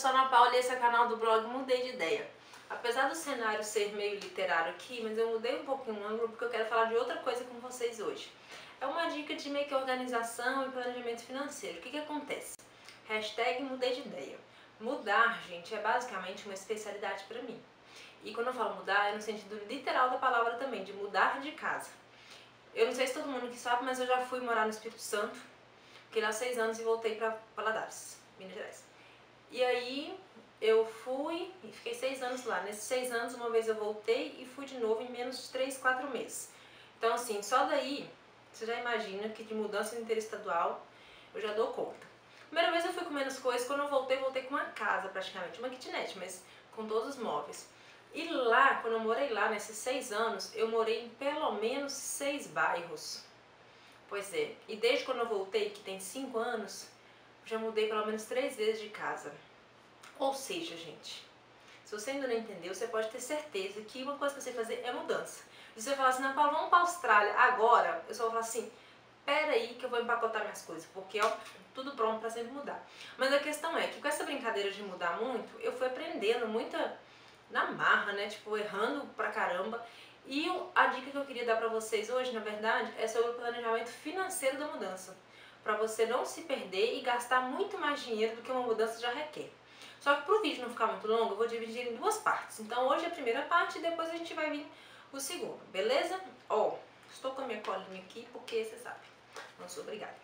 sou a Ana Paula e esse é o canal do blog Mudei de Ideia. Apesar do cenário ser meio literário aqui, mas eu mudei um pouquinho o ângulo porque eu quero falar de outra coisa com vocês hoje. É uma dica de meio que organização e planejamento financeiro. O que acontece? Hashtag Mudei de Ideia. Mudar, gente, é basicamente uma especialidade para mim. E quando eu falo mudar, é no sentido literal da palavra também, de mudar de casa. Eu não sei se todo mundo aqui sabe, mas eu já fui morar no Espírito Santo. Fiquei lá 6 anos e voltei para Valadares, Minas Gerais. E aí eu fui e fiquei 6 anos lá. Nesses 6 anos, uma vez eu voltei e fui de novo em menos de 3, 4 meses. Então assim, só daí, você já imagina que de mudança interestadual eu já dou conta. Primeira vez eu fui com menos coisas, quando eu voltei com uma casa praticamente, uma kitnet, mas com todos os móveis. E lá, quando eu morei lá, nesses 6 anos, eu morei em pelo menos 6 bairros. Pois é, e desde quando eu voltei, que tem 5 anos, já mudei pelo menos 3 vezes de casa. Ou seja, gente, se você ainda não entendeu, você pode ter certeza que uma coisa que você fazer é mudança. Se você falar assim, não, Paulo, vamos para a Austrália agora, eu só vou falar assim, pera aí que eu vou empacotar minhas coisas, porque ó, tudo pronto para sempre mudar. Mas a questão é que com essa brincadeira de mudar muito, eu fui aprendendo muita na marra, né, tipo, errando pra caramba. E a dica que eu queria dar pra vocês hoje, na verdade, é sobre o planejamento financeiro da mudança. Pra você não se perder e gastar muito mais dinheiro do que uma mudança já requer. Só que pro vídeo não ficar muito longo, eu vou dividir em 2 partes. Então hoje é a primeira parte e depois a gente vai vir o segundo, beleza? Ó, estou com a minha colinha aqui porque você sabe, não sou obrigada.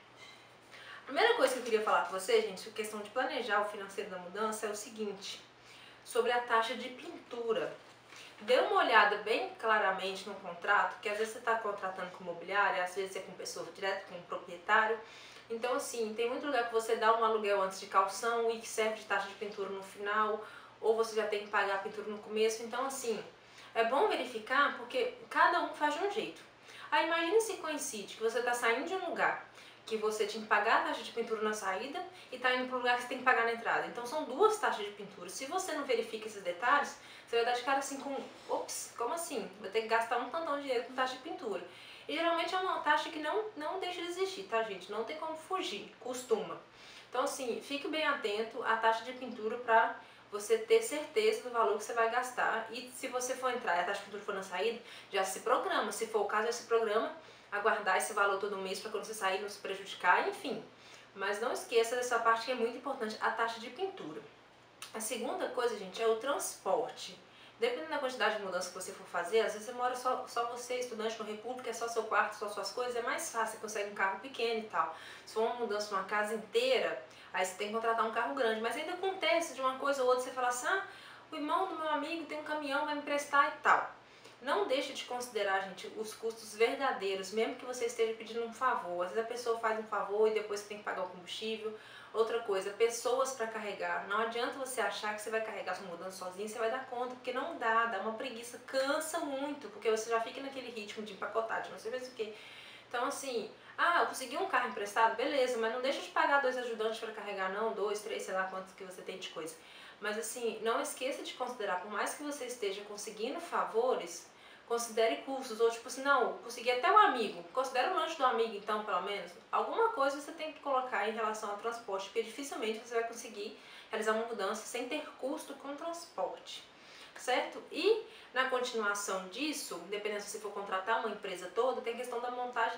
A primeira coisa que eu queria falar com você, gente, a questão de planejar o financeiro da mudança é o seguinte, sobre a taxa de pintura. Dê uma olhada bem claramente no contrato, que às vezes você está contratando com imobiliária, às vezes é com pessoa direto, com um proprietário. Então assim, tem muito lugar que você dá um aluguel antes de calção e que serve de taxa de pintura no final, ou você já tem que pagar a pintura no começo. Então assim, é bom verificar porque cada um faz de um jeito. Aí imagine se coincide que você está saindo de um lugar que você tinha que pagar a taxa de pintura na saída e está indo para o lugar que você tem que pagar na entrada. Então são 2 taxas de pintura. Se você não verifica esses detalhes, você vai dar de cara assim com, ops, como assim? Vou ter que gastar um tantão de dinheiro com taxa de pintura. E geralmente é uma taxa que não deixa de existir, tá, gente? Não tem como fugir, costuma. Então assim, fique bem atento à taxa de pintura para você ter certeza do valor que você vai gastar. E se você for entrar e a taxa de pintura for na saída, já se programa. Se for o caso, já se programa aguardar esse valor todo mês para quando você sair não se prejudicar, enfim. Mas não esqueça dessa parte que é muito importante, a taxa de pintura. A segunda coisa, gente, é o transporte. Dependendo da quantidade de mudança que você for fazer, às vezes você mora só você, estudante no República, é só seu quarto, só suas coisas, é mais fácil, você consegue um carro pequeno e tal. Se for uma mudança numa casa inteira, aí você tem que contratar um carro grande. Mas ainda acontece de uma coisa ou outra, você fala assim, ah, o irmão do meu amigo tem um caminhão, vai me emprestar e tal. Não deixe de considerar, gente, os custos verdadeiros, mesmo que você esteja pedindo um favor. Às vezes a pessoa faz um favor e depois você tem que pagar o combustível. Outra coisa, pessoas para carregar. Não adianta você achar que você vai carregar sua mudança sozinho, você vai dar conta, porque não dá uma preguiça, cansa muito, porque você já fica naquele ritmo de empacotar, de não sei mais o que. Então assim, ah, eu consegui um carro emprestado, beleza, mas não deixa de pagar 2 ajudantes para carregar não, 2, 3, sei lá quantos que você tem de coisa. Mas assim, não esqueça de considerar, por mais que você esteja conseguindo favores, considere custos, ou tipo assim, não, consegui até um amigo, considere o lanche do amigo então, pelo menos. Alguma coisa você tem que colocar em relação ao transporte, porque dificilmente você vai conseguir realizar uma mudança sem ter custo com transporte, certo? E na continuação disso, dependendo se você for contratar uma empresa toda, tem a questão da montagem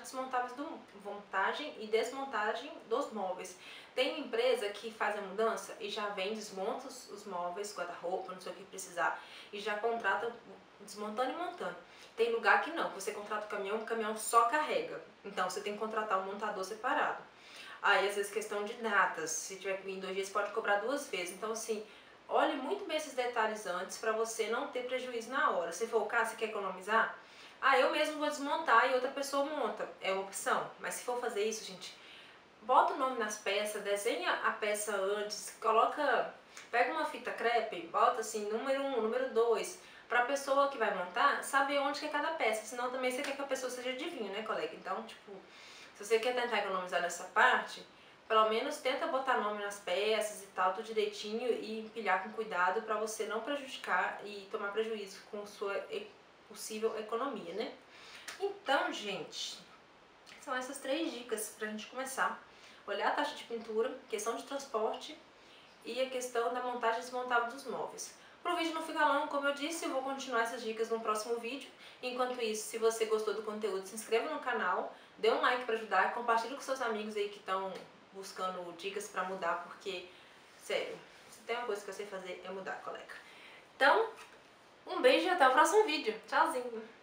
e desmontagem dos móveis. Tem uma empresa que faz a mudança e já vem, desmonta os móveis, guarda-roupa, não sei o que precisar, e já contrata desmontando e montando. Tem lugar que não, que você contrata o caminhão só carrega. Então você tem que contratar um montador separado. Aí às vezes questão de datas, se tiver que vir em 2 dias pode cobrar 2 vezes. Então assim, olhe muito bem esses detalhes antes para você não ter prejuízo na hora. Se for o caso, você quer economizar? Ah, eu mesmo vou desmontar e outra pessoa monta. É uma opção. Mas se for fazer isso, gente, bota o nome nas peças, desenha a peça antes, pega uma fita crepe, bota assim, número 1, número 2, para a pessoa que vai montar saber onde que é cada peça. Senão também você quer que a pessoa seja adivinha, né, colega? Então, tipo, se você quer tentar economizar nessa parte, pelo menos tenta botar nome nas peças e tal, tudo direitinho e empilhar com cuidado para você não prejudicar e tomar prejuízo com sua possível economia, né? Então, gente, são essas 3 dicas pra gente começar. Olhar a taxa de pintura, questão de transporte e a questão da montagem e desmontagem dos móveis. Para o vídeo não ficar longo, como eu disse, eu vou continuar essas dicas no próximo vídeo. Enquanto isso, se você gostou do conteúdo, se inscreva no canal, dê um like para ajudar, compartilhe com seus amigos aí que estão buscando dicas para mudar, porque, sério, se tem uma coisa que eu sei fazer é mudar, colega. Então, um beijo e até o próximo vídeo. Tchauzinho!